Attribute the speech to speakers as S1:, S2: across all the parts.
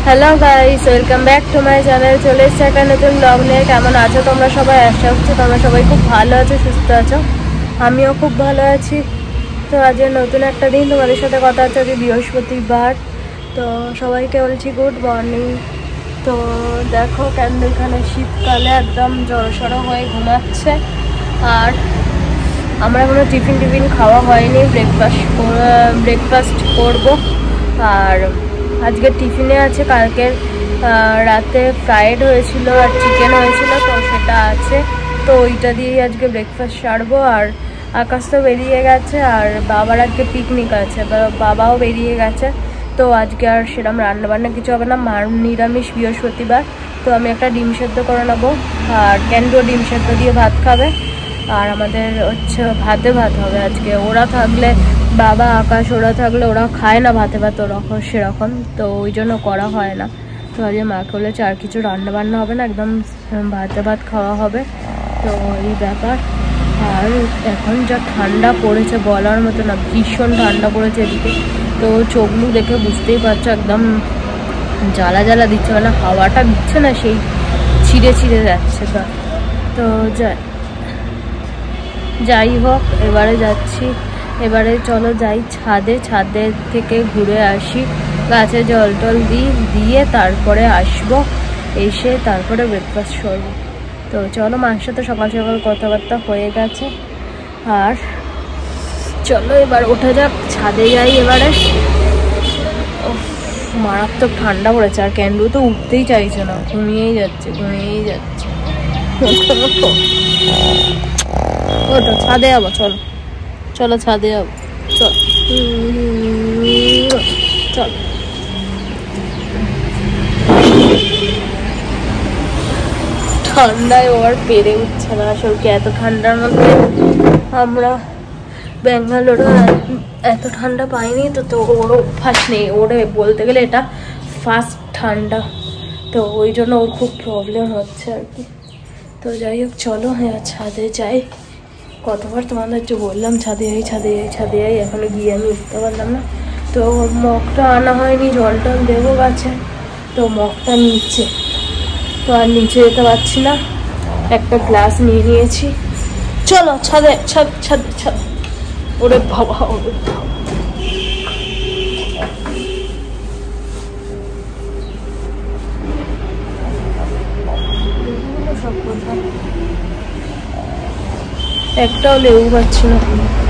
S1: Hello guys, welcome back to my channel. চলে এসেছে একটা নতুন ব্লগ নিয়ে। কেমন আছো তোমরা সবাই? আশা করছি তোমরা সবাই খুব ভালো আছো, সুস্থ আছো। আমিও খুব ভালো আছি। তো আজকে নতুন একটা দিন তোমাদের সাথে কথা হচ্ছে। আজকে বৃহস্পতিবার। তো সবাইকে বলছি গুড মর্নিং। তো দেখো ক্যান্ডেল এখানে শীতকালে একদম জড়সড়ো হয়ে ঘুমাচ্ছে। আর আমরা এখনো টিফিন খাওয়া হয়নি, ব্রেকফাস্ট করবো। আর আজকে টিফিনে আছে কালকের রাতে ফ্রাইড হয়েছিল আর চিকেন হয়েছিল, তো সেটা আছে। তো ওইটা দিয়েই আজকে ব্রেকফাস্ট সারবো। আর আকাশ তো বেরিয়ে গেছে, আর বাবার আজকে পিকনিক আছে, বাবাও বেরিয়ে গেছে। তো আজকে আর সেরকম রান্নাবান্না কিছু হবে না, নিরামিষ বৃহস্পতিবার। তো আমি একটা ডিম সেদ্ধ করে নেবো, আর ক্যান্ডুও ডিম সেদ্ধ দিয়ে ভাত খাবে। আর আমাদের হচ্ছে ভাতে ভাত হবে আজকে। ওরা থাকলে, বাবা আকাশ ওরা থাকলে ওরা খায় না ভাতে ভাত ওরকম সেরকম, তো ওই জন্য করা হয় না। তো আজকে মাকে বলেছে আর কিছু রান্না বান্না হবে না, একদম ভাতে ভাত খাওয়া হবে। তো এই ব্যাপার। আর এখন যা ঠান্ডা পড়েছে বলার মতো না, ভীষণ ঠান্ডা পড়েছে এদিকে। তো চোখ মুখ দেখে বুঝতেই পারছো একদম জ্বালা জ্বালা দিচ্ছে, মানে হাওয়াটা দিচ্ছে না, সেই ছিঁড়ে যাচ্ছে। তো যাই হোক, এবারে যাচ্ছি। এবারে চলো যাই ছাদের থেকে ঘুরে আসি, গাছে জল টল দিয়ে তারপরে আসবো। এসে তারপরে ব্রেকফাস্ট করবো। তো চলো, মার সাথে সকাল সকাল কথাবার্তা হয়ে গেছে। আর চলো এবার ওঠা যাক, ছাদে যাই এবারে। মারাত্মক ঠান্ডা পড়েছে, আর ক্যান্ডু তো উঠতেই চাইছে না, ঘুমিয়েই যাচ্ছে। ওটা ছাদে যাবো, চলো ছাদে যাবো, চল। ঠান্ডায় ও আর পেরে উঠছে না আসলে। এত ঠান্ডার মধ্যে আমরা ব্যাঙ্গালোরে এত ঠান্ডা পাইনি, তো ওর অভ্যাস নেই। ওরে বলতে গেলে এটা ফার্স্ট ঠান্ডা, তো ওই জন্য ওর খুব প্রবলেম হচ্ছে আর কি। তো যাই হোক চলো, হ্যাঁ ছাদে যাই। কতবার তোমাদের একটু বললাম ছাদে যাই, এখনো গিয়ে আমি উঠতে পারলাম না। তো মগটা আনা হয়নি, জল টল দেবো গাছে। তো মগটা নিচে, তো আর নিচে যেতে পারছি না। একটা গ্লাস নিয়ে নিয়েছি। চলো ছাদে। ওরে বাবা, সব কথা একটাও লেবু পাচ্ছি না।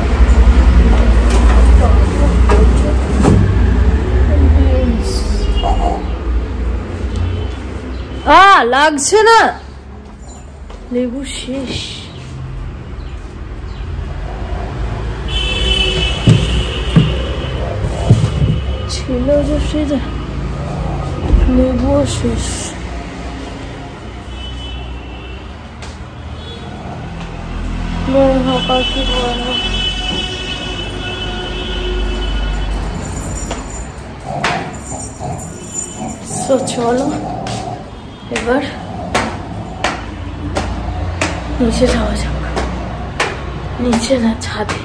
S1: লাগছে না, লেবু শেষ। ছিল যে সেটা, লেবুও শেষ। কি বলবো, তো চলো এবার নিচে যাওয়া যাক। নিচে না, ছাদে।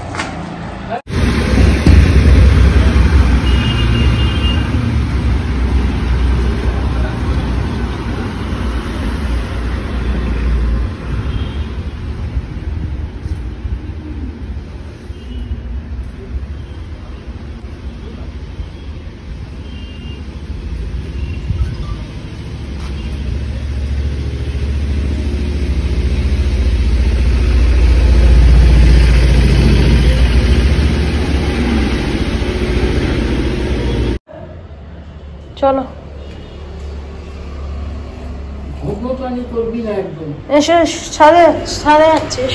S1: চলো এসে ছাদে যাচ্ছিস।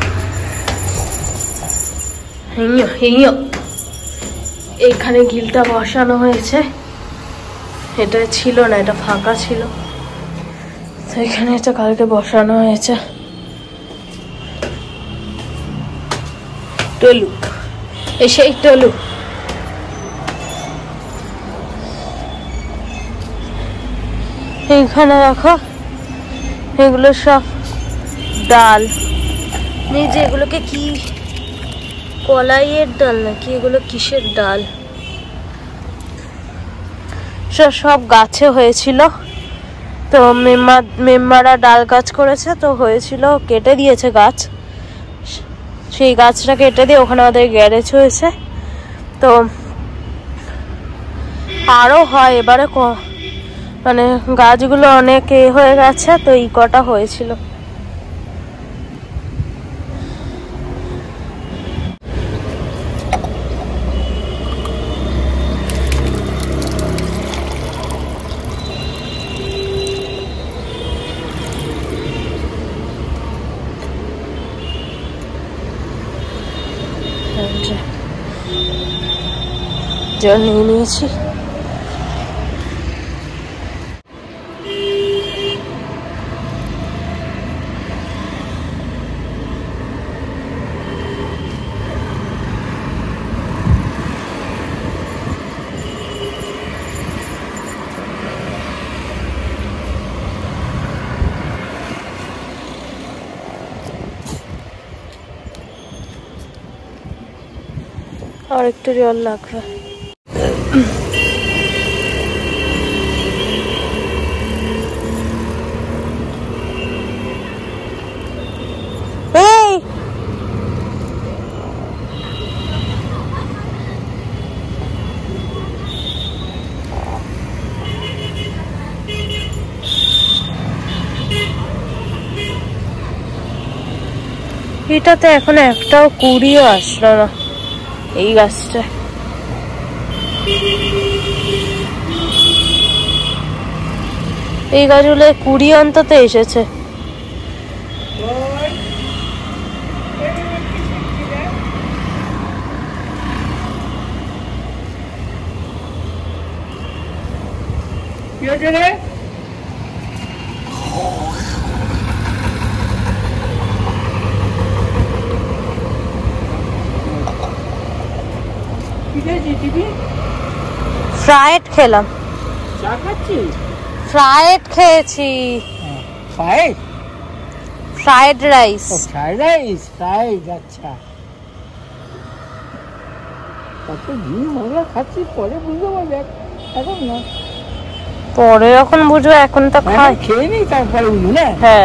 S1: এইখানে গিলটা বসানো হয়েছে, এটা ছিল না, এটা ফাঁকা ছিল, তো এখানে এটা কালকে বসানো হয়েছে। টলু, সেই টলু। এইখানে রাখো, এগুলো সব ডাল। নিচে এগুলোকে কি কলাইয়ের ডাল নাকি, এগুলো কিসের ডাল? সব গাছে হয়েছিল। তো মেম্মারা ডাল গাছ করেছে, তো হয়েছিল, কেটে দিয়েছে গাছ। সেই গাছটা কেটে দিয়ে ওখানে আমাদের গ্যারেজ হয়েছে। তো আরো হয় এবারে, মানে গাছগুলো অনেক হয়ে গেছে, তো এই কটা হয়েছিল। জল নিয়ে নিয়েছি। আর একটু জল লাগবে। এটাতে এখন একটাও কুড়িও আসলো না, এই গাছটা। এই গাছগুলো কুড়ি অন্তত এসেছে। ফ্রাইড খেলাম। ফ্রাইড খেয়েছি। Fried rice.
S2: আচ্ছা, কত দিন আমরা খাচ্ছি, পরে বুঝতে পারবে, এখন না।
S1: পরে যখন বুঝবো, এখন তো খাই,
S2: খেয়ে নিই তারপরে বুঝবো না।
S1: হ্যাঁ,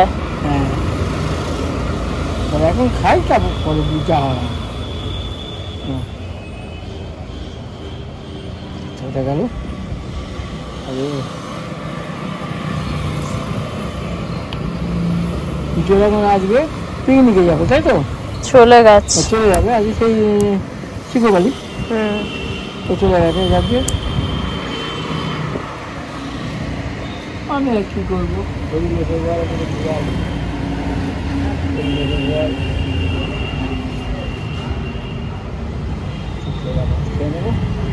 S2: এখন খাই, তারপর পরে বুঝা হয়। গেল আজকে পিকনিকে যাবো, তাই তো?
S1: চলে গেছে,
S2: চলে যাবে আজকে সেই শিখোবালি। তো চলে গেছে যাবে। আমি আর কি করবো, নেবো।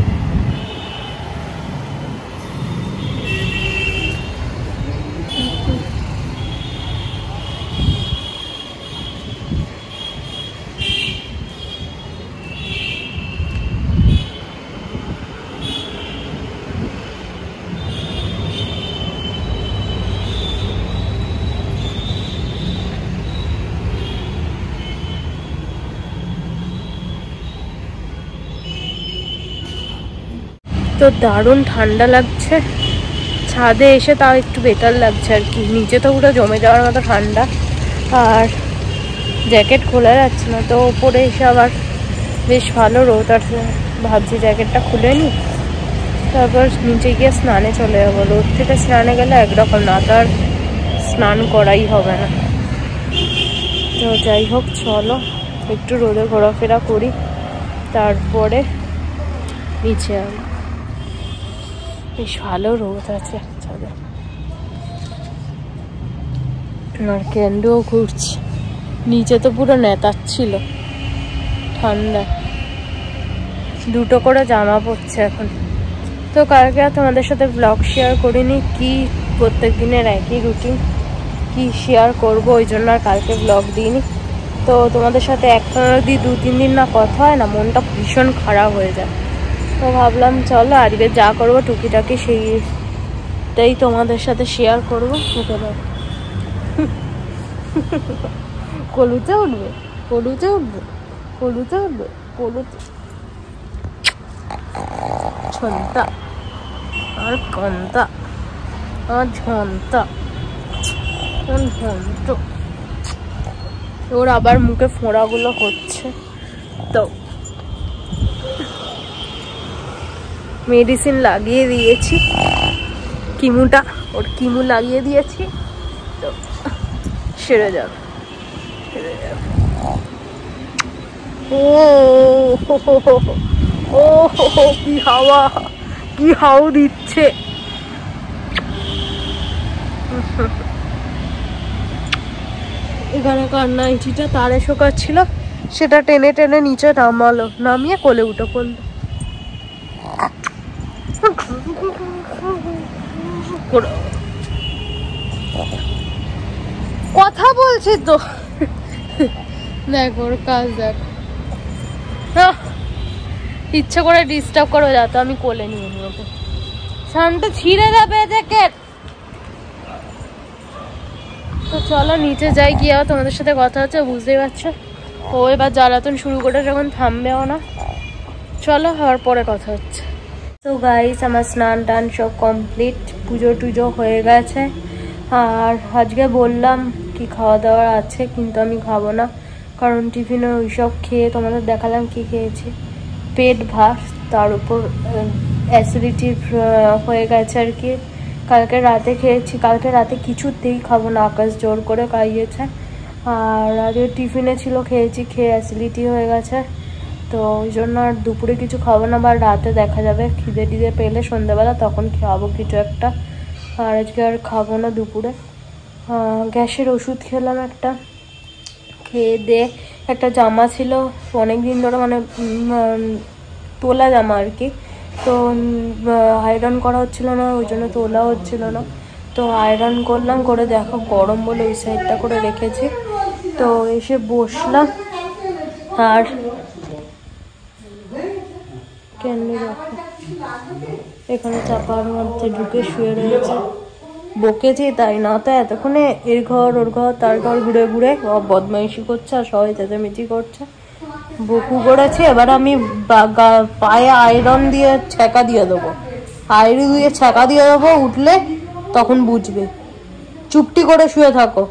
S1: তো দারুণ ঠান্ডা লাগছে। ছাদে এসে তাও একটু বেটার লাগছে আর কি, নিচে তো পুরো জমে যাওয়ার মতো ঠান্ডা, আর জ্যাকেট খোলা যাচ্ছে না। তো ওপরে এসে আবার বেশ ভালো রোদ আছে, ভাবছি জ্যাকেটটা খুলে নিই, তারপর নিচে গিয়ে স্নানে চলে যাবো। রোদ থেকে স্নানে গেলে একরকম, না তার স্নান করাই হবে না। তো যাই হোক, চলো একটু রোদে ঘোরাফেরা করি, তারপরে নিচে যাবো। বেশ ভালো রোদ আছে ছাদে, আর ক্যান্ডুও ঘুরছি। নিচে তো পুরো নেতাচ্ছিল ঠান্ডা, দুটো করে জামা পড়ছে এখন। তো কালকে আর তোমাদের সাথে ব্লগ শেয়ার করিনি, কি প্রত্যেক দিনের একই রুটিন, কি শেয়ার করব, ওই জন্য আর কালকে ব্লগ দিইনি। তো তোমাদের সাথে একটানা যদি 2-3 দিন না কথা হয় না, মনটা ভীষণ খারাপ হয়ে যায়। তো ভাবলাম চলো আজকে যা করবো টুকিটাকি সেইটাই তোমাদের সাথে শেয়ার করবো। কলুতে উঠবে, কলুতে উঠবে, কলুতে উঠবে, কলুতে ছন্তা। আর কান্তা আর ঝন্তা ওর আবার মুখে ফোঁড়াগুলো হচ্ছে, তো মেডিসিন লাগিয়ে দিয়েছি, কিমু লাগিয়ে দিয়েছি, তো সেরে যাবে। ও ও কি হাওয়া দিচ্ছে। এখানে কান্নাইটিটা তারে শোকাচ্ছিল, সেটা টেনে টেনে নিচে নামালো, নামিয়ে কোলে উঠে পড়লো। কথা বলছি তো, দেখ ওর কাজ দেখ। ইচ্ছা করে ডিস্টার্ব করো, যাতে আমি কোলে নিয়ে নিই ওকে। শান্ত ছিঁড়ে যাবে জ্যাকেট। তো চলো নিচে যাই, গিয়ে তোমাদের সাথে কথা হচ্ছে, বুঝতেই পারছো ও এবার জ্বালাতন শুরু করে যখন থামবেও না। চলো আর পরে কথা হচ্ছে। তো গাইস আমার স্নান টান সব কমপ্লিট, পুজো টুজো হয়ে গেছে। আর আজকে বললাম কি খাওয়া দাওয়ার আছে, কিন্তু আমি খাবো না, কারণ টিফিনে ওইসব খেয়ে তোমাদের দেখালাম কি খেয়েছি, পেট ভাত, তার উপর অ্যাসিডিটি হয়ে গেছে আর কি। কালকে রাতে খেয়েছি, কালকে রাতে কিছুতেই খাবো না, আকাশ জোর করে খাইয়েছে। আর আজকে টিফিনে ছিল, খেয়েছি, খেয়ে অ্যাসিডিটি হয়ে গেছে, তো ওই জন্য আর দুপুরে কিছু খাবো না, বা রাতে দেখা যাবে খিদে টিদে পেলে সন্ধ্যাবেলা তখন খাবো কিছু একটা। আর আজকে আর খাবো না দুপুরে। গ্যাসের ওষুধ খেলাম একটা, খেয়ে দিয়ে একটা জামা ছিল অনেক দিন ধরে, মানে তোলা জামা আর কি, তো আয়রন করা হচ্ছিল না, ওই জন্য তোলা হচ্ছিল না, তো আয়রন করলাম, করে দেখো গরম বলে ওই সাইডটা করে রেখেছি। তো এসে বসলাম, আর ক্যান্ডি দেখো এখানে চাপার মধ্যে ঢুকে শুয়ে রয়েছে, বকেছি তাই না, তো এতক্ষণে এর ঘর ওর ঘর তার ঘর ঘুরে ঘুরে বদমাইশি করছে, আর সবাই চেঁচামেচি করছে, বকু করেছে। এবার আমি পায়ে আয়রন দিয়ে ছ্যাঁকা দিয়ে দেবো, আয়রন দিয়ে ছ্যাঁকা দিয়ে দেবো, উঠলে তখন বুঝবে, চুপটি করে শুয়ে থাকো।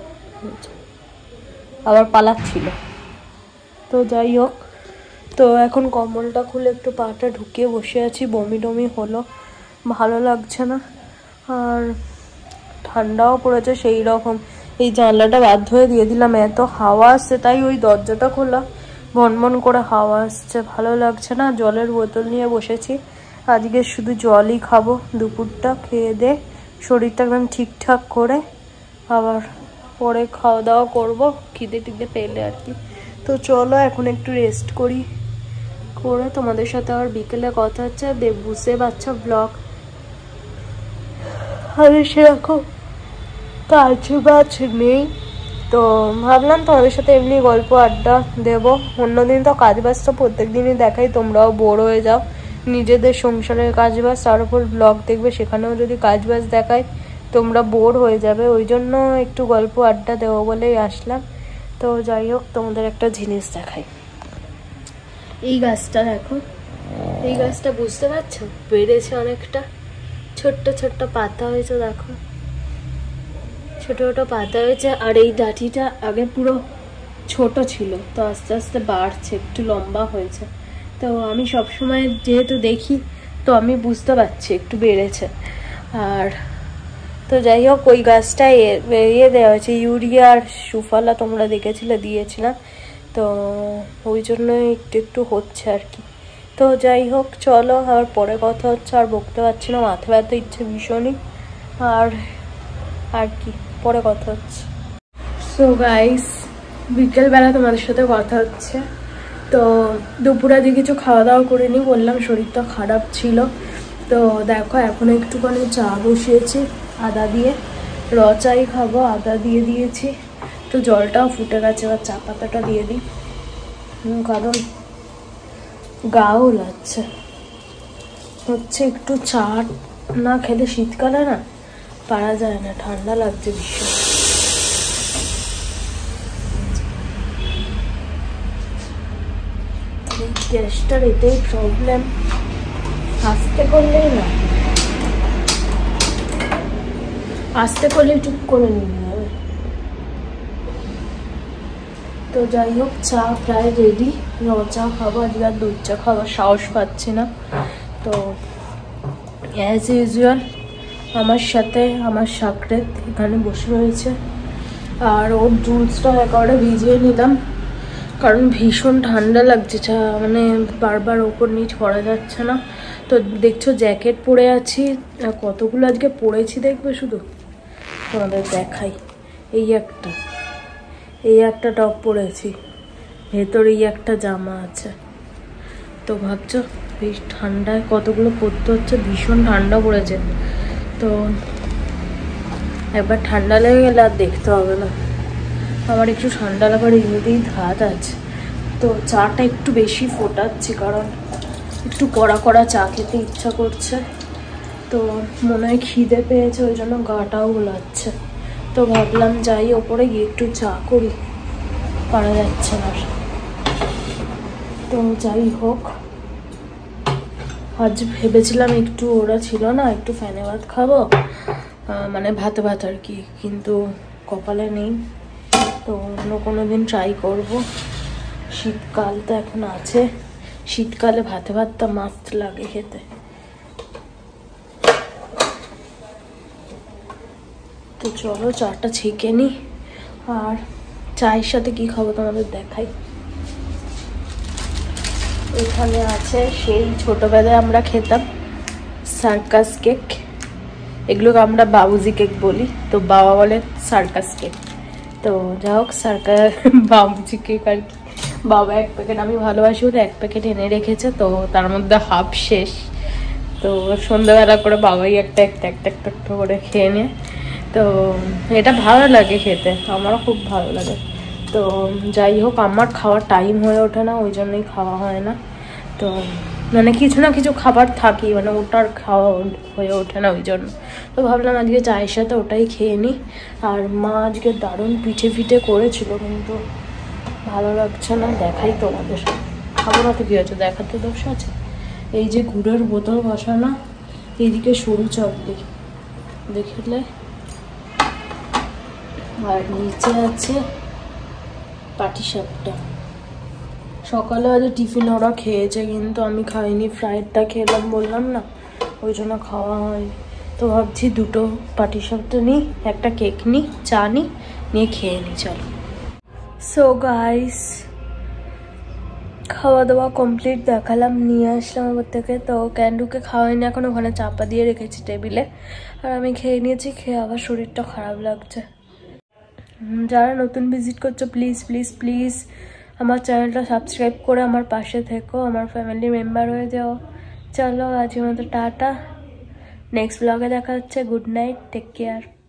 S1: আবার পালাচ্ছিল, তো যাই হোক, তো এখন কম্বলটা খুলে একটু পাটা ঢুকিয়ে বসে আছি, বমি টমি হলো, ভালো লাগছে না, আর ঠান্ডাও পড়েছে সেই রকম। এই জানলাটা বাধ্য হয়ে দিয়ে দিলাম, এত হাওয়া আসছে, তাই ওই দরজাটা খোলা, ভনভন করে হাওয়া আসছে, ভালো লাগছে না। জলের বোতল নিয়ে বসেছি, আজকে শুধু জলই খাবো, দুপুরটা খেয়ে দে শরীরটা একদম ঠিকঠাক করে আবার পরে খাওয়া দাওয়া করবো, খিদে টিদে পেলে আর কি। তো চলো এখন একটু রেস্ট করি, করে তোমাদের সাথে আবার বিকেলে কথা হচ্ছে। বুঝতে পারছো ব্লগ আর সেরকম কাজ বাজ নেই, তো ভাবলাম তোমাদের সাথে এমনি গল্প আড্ডা দেবো। অন্যদিন তো কাজ বাজ তো প্রত্যেক দিনই দেখাই, তোমরাও বোর হয়ে যাও, নিজেদের সংসারের কাজ বাজ, তার উপর ব্লগ দেখবে, সেখানেও যদি কাজ বাজ দেখায় তোমরা বোর হয়ে যাবে, ওই জন্য একটু গল্প আড্ডা দেবো বলেই আসলাম। তো যাই হোক, তোমাদের একটা জিনিস দেখাই, এই গাছটা দেখো, এই গাছটা বুঝতে পারছো বেড়েছে অনেকটা, ছোট্ট ছোট্ট পাতা হয়েছে, দেখো ছোট ছোট পাতা হয়েছে। আর এই ডাঁটিটা আগে পুরো ছোট ছিল, তো আস্তে আস্তে বাড়ছে, একটু লম্বা হয়েছে। তো আমি সবসময় যেহেতু দেখি, তো আমি বুঝতে পারছি একটু বেড়েছে। আর তো যাই হোক, ওই গাছটা ইয়ে দেওয়া হয়েছে, ইউরিয়া আর সুফলা তোমরা দেখেছিলে, দিয়েছিলাম, তো ওই জন্য একটু একটু হচ্ছে আর কি। তো যাই হোক চলো, আর পরে কথা হচ্ছে, আর বকতে পারছি না, মাথা ব্যথা ইচ্ছে ভীষণই, আর কি পরে কথা হচ্ছে। সো গাইস, বিকেলবেলা তোমাদের সাথে কথা হচ্ছে। তো দুপুরে আজকে কিছু খাওয়া দাওয়া করিনি, বললাম শরীরটা খারাপ ছিল। তো দেখো এখন একটুখানি চা বসিয়েছি আদা দিয়ে, র চাই খাবো, আদা দিয়ে দিয়েছি, তো জলটাও ফুটে গেছে, এবার চা পাতাটা দিয়ে দিই, কারণ গাও লাগছে, হচ্ছে একটু চা না খেলে শীতকালে না পারা যায় না, ঠান্ডা লাগছে ভীষণ। গ্যাসটার এটাই প্রবলেম, আস্তে করলেই না, আস্তে করলে চুপ করে নিয়ে যাবে। তো যাই হোক, চা প্রায় রেডি। র চা খাবো, আজকে আর দুধ চা খাবার সাহস পাচ্ছি না। তো অ্যাজ ইউজুয়াল আমার সাথে আমার সাকরেত এখানে বসে রয়েছে, আর ওর জুসটা একেবারে ভিজিয়ে নিলাম, কারণ ভীষণ ঠান্ডা লাগছে। মানে বারবার ওপর নিচ করা যাচ্ছে না। তো দেখছো জ্যাকেট পরে আছি, কতগুলো আজকে পরেছি দেখবে, শুধু তোমাদের দেখাই। এই একটা টপ পরেছি, ভেতরে এই একটা জামা আছে। তো ভাবছো বেশ ঠান্ডায় কতগুলো পরতে হচ্ছে, ভীষণ ঠান্ডা পড়েছে। তো একবার ঠান্ডা লেগে গেলে আর দেখতে হবে না। আমার একটু ঠান্ডা লাগার এমনিতেই ধাত আছে। তো চাটা একটু বেশি ফোটাচ্ছি, কারণ একটু কড়া কড়া চা খেতে ইচ্ছা করছে। তো মনে হয় খিদে পেয়েছে, ওই জন্য গাটাও গোলাচ্ছে। তো ভাবলাম যাই ওপরে গিয়ে একটু চা করি, পারা যাচ্ছে না। তো যাই হোক, আজ ভেবেছিলাম একটু, ওরা ছিল না, একটু ফ্যানে ভাত খাবো, মানে ভাত আর কি, কিন্তু কপালে নেই। তো অন্য কোনো দিন ট্রাই করবো। শীতকাল তো এখন আছে, শীতকালে ভাতটা মাস্ট লাগে খেতে। তো চলো চাটা ছেঁকে নি, আর চায়ের সাথে কি খাবো তোমাদের দেখাই। এখানে আছে সেই ছোটবেলায় আমরা খেতাম সার্কাস কেক, এগুলোকে আমরা বাবুজি কেক বলি, তো বাবা বলে সার্কাস কেক। তো যা হোক, বাবুজি কেক আর কি। বাবা এক প্যাকেট, আমি ভালোবাসি বলে এক প্যাকেট এনে রেখেছে, তো তার মধ্যে হাফ শেষ। তো সন্ধ্যাবেলা করে বাবাই একটা করে খেয়ে নেয়। তো এটা ভালো লাগে খেতে, আমারও খুব ভালো লাগে। তো যাই হোক, আমার খাওয়ার টাইম হয়ে ওঠে না, ওই জন্যই খাওয়া হয় না। তো মানে কিছু না কিছু খাবার থাকি, মানে ওটার খাওয়া হয়ে ওঠে না ওই জন্য। তো ভাবলাম আজকে চায়ের সাথে ওটাই খেয়ে নিই। আর মা আজকে দারুণ পিঠে করেছিল, কিন্তু ভালো লাগছে না। দেখাই তোমাদের, খাবো না তো কী হচ্ছে, দেখাতে দোষ আছে। এই যে গুড়ের বোতল বসানো, এইদিকে সরু চাকলি দেখলে, আর নিচে আছে পাটিসাপটা। সকালে আজ টিফিন ওরা খেয়েছে, কিন্তু আমি খাইনি, ফ্রাইডটা খেলাম বললাম না, ওই জন্য খাওয়া হয়নি। তো ভাবছি দুটো পাটিসাপটা নিই, একটা কেক নিই, চা নিয়ে খেয়ে নিই। চলো। সো গাইস, খাওয়া দাওয়া কমপ্লিট, দেখালাম, নিয়ে আসলাম ওপর থেকে। তো ক্যান্ডুকে খাওয়াইনি এখন, ওখানে চাপা দিয়ে রেখেছি টেবিলে, আর আমি খেয়ে নিয়েছি। খেয়ে আবার শরীরটা খারাপ লাগছে। যারা নতুন ভিজিট করছো, প্লিজ প্লিজ প্লিজ আমার চ্যানেলটা সাবস্ক্রাইব করে আমার পাশে থেকো, আমার ফ্যামিলি মেম্বার হয়ে যাও। চলো আজকের মতো টাটা, নেক্সট ব্লগে দেখা হচ্ছে। Good night, take care.